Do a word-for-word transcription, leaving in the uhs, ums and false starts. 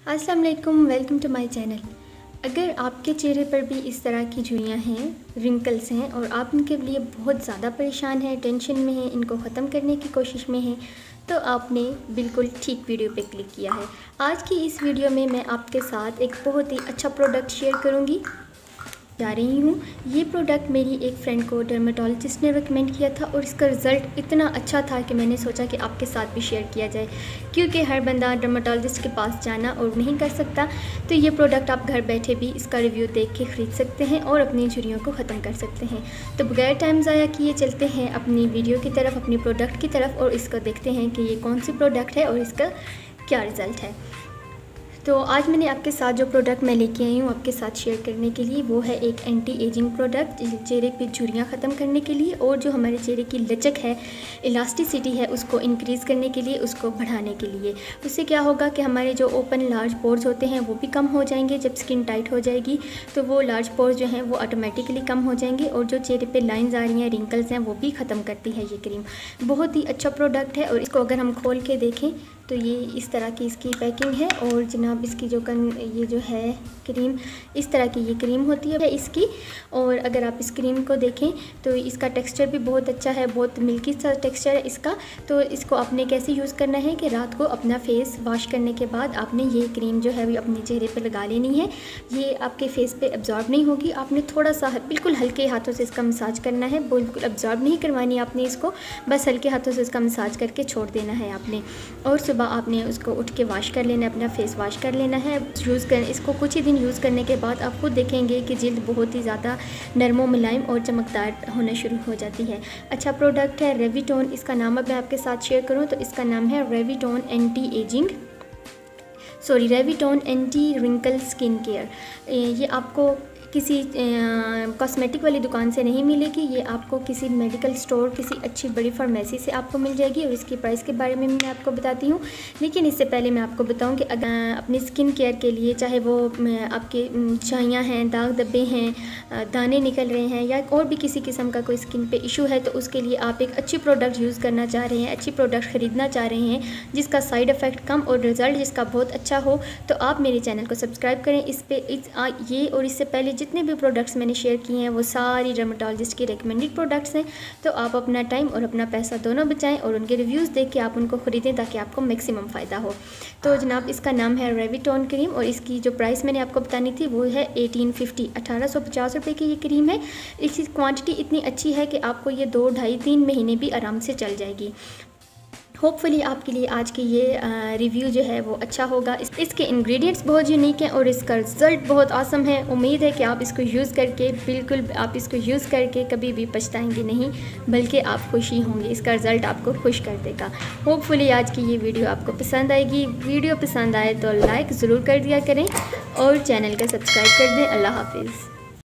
अस्सलाम वालेकुम, welcome to my channel. अगर आपके चेहरे पर भी इस तरह की झुर्रियाँ हैं, रिंकल्स हैं और आप इनके लिए बहुत ज़्यादा परेशान हैं, टेंशन में हैं, इनको ख़त्म करने की कोशिश में हैं, तो आपने बिल्कुल ठीक वीडियो पे क्लिक किया है। आज की इस वीडियो में मैं आपके साथ एक बहुत ही अच्छा प्रोडक्ट शेयर करूँगी जा रही हूँ। ये प्रोडक्ट मेरी एक फ्रेंड को डर्मेटोलॉजिस्ट ने रिकमेंड किया था और इसका रिज़ल्ट इतना अच्छा था कि मैंने सोचा कि आपके साथ भी शेयर किया जाए, क्योंकि हर बंदा डर्मेटोलॉजिस्ट के पास जाना और नहीं कर सकता। तो ये प्रोडक्ट आप घर बैठे भी इसका रिव्यू देख के ख़रीद सकते हैं और अपनी झुर्रियों को ख़त्म कर सकते हैं। तो बगैर टाइम ज़ाया किए चलते हैं अपनी वीडियो की तरफ, अपनी प्रोडक्ट की तरफ, और इसको देखते हैं कि ये कौन सी प्रोडक्ट है और इसका क्या रिज़ल्ट है। तो आज मैंने आपके साथ जो प्रोडक्ट मैं लेके आई हूँ आपके साथ शेयर करने के लिए, वो है एक एंटी एजिंग प्रोडक्ट चेहरे पे झुर्रियाँ ख़त्म करने के लिए और जो हमारे चेहरे की लचक है, इलास्टिसिटी है, उसको इंक्रीज़ करने के लिए, उसको बढ़ाने के लिए। उससे क्या होगा कि हमारे जो ओपन लार्ज पोर्स होते हैं वो भी कम हो जाएंगे। जब स्किन टाइट हो जाएगी तो वो लार्ज पोर्स जो हैं वो ऑटोमेटिकली कम हो जाएंगे और जो चेहरे पर लाइन्स आ रही हैं, रिंकल्स हैं, वो भी ख़त्म करती है ये क्रीम। बहुत ही अच्छा प्रोडक्ट है और इसको अगर हम खोल के देखें तो ये इस तरह की इसकी पैकिंग है और जनाब इसकी जो कन ये जो है क्रीम, इस तरह की ये क्रीम होती है इसकी। और अगर आप इस क्रीम को देखें तो इसका टेक्सचर भी बहुत अच्छा है, बहुत मिल्की सा टेक्सचर है इसका। तो इसको आपने कैसे यूज़ करना है कि रात को अपना फेस वॉश करने के बाद आपने ये क्रीम जो है वो अपने चेहरे पे लगा लेनी है। ये आपके फेस पे एब्जॉर्ब नहीं होगी, आपने थोड़ा सा बिल्कुल हल्के हाथों से इसका मसाज करना है, बिल्कुल एब्जॉर्ब नहीं करवानी आपने इसको, बस हल्के हाथों से इसका मसाज करके छोड़ देना है आपने। और सुबह आपने उसको उठ के वॉश कर लेना है, अपना फेस वॉश कर लेना है। यूज़ कर इसको कुछ ही दिन यूज़ करने के बाद आप खुद देखेंगे कि जिल्द बहुत ही ज़्यादा नरम मुलायम और चमकदार होना शुरू हो जाती है। अच्छा प्रोडक्ट है रेविटोन, इसका नाम अब मैं आपके साथ शेयर करूं तो इसका नाम है Reviton anti ageing sorry Reviton anti wrinkle skin care. ये आपको किसी कॉस्मेटिक वाली दुकान से नहीं मिलेगी, ये आपको किसी मेडिकल स्टोर, किसी अच्छी बड़ी फार्मेसी से आपको मिल जाएगी और इसकी प्राइस के बारे में मैं आपको बताती हूँ। लेकिन इससे पहले मैं आपको बताऊँ कि अगर अपनी स्किन केयर के लिए, चाहे वो आपके छाइयाँ हैं, दाग धब्बे हैं, दाने निकल रहे हैं या और भी किसी किस्म का कोई स्किन पे इशू है, तो उसके लिए आप एक अच्छी प्रोडक्ट यूज़ करना चाह रहे हैं, अच्छी प्रोडक्ट ख़रीदना चाह रहे हैं जिसका साइड इफ़ेक्ट कम और रिज़ल्ट जिसका बहुत अच्छा हो, तो आप मेरे चैनल को सब्सक्राइब करें। इस पे इस, आ, ये और इससे पहले जितने भी प्रोडक्ट्स मैंने शेयर किए हैं वो सारी डर्मेटोलॉजिस्ट की रिकमेंडेड प्रोडक्ट्स हैं। तो आप अपना टाइम और अपना पैसा दोनों बचाएं और उनके रिव्यूज़ देख के आप उनको ख़रीदें ताकि आपको मैक्सिमम फ़ायदा हो। तो जनाब इसका नाम है रेविटोन क्रीम और इसकी जो प्राइस मैंने आपको बतानी थी वो है एटीन फिफ्टी अठारह सौ पचास रुपये की ये क्रीम है। इसकी क्वांटिटी इतनी अच्छी है कि आपको ये दो ढाई तीन महीने भी आराम से चल जाएगी। होपफुली आपके लिए आज की ये रिव्यू जो है वो अच्छा होगा। इस, इसके इंग्रेडिएंट्स बहुत यूनिक हैं और इसका रिज़ल्ट बहुत आसम है। उम्मीद है कि आप इसको यूज़ करके बिल्कुल आप इसको यूज़ करके कभी भी पछताएंगे नहीं, बल्कि आप खुश ही होंगे। इसका रिज़ल्ट आपको खुश कर देगा। होपफुली आज की ये वीडियो आपको पसंद आएगी। वीडियो पसंद आए तो लाइक ज़रूर कर दिया करें और चैनल का सब्सक्राइब कर दें। अल्लाह हाफिज़।